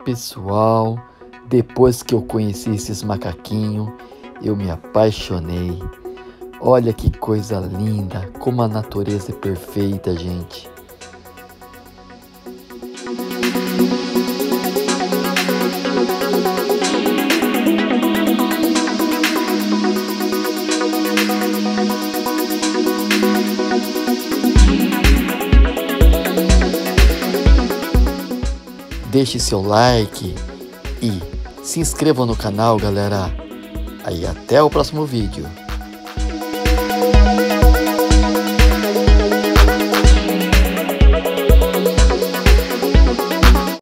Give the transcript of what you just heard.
Pessoal, depois que eu conheci esses macaquinhos, eu me apaixonei. Olha que coisa linda, como a natureza é perfeita, gente. Deixe seu like e se inscreva no canal, galera. Aí até o próximo vídeo.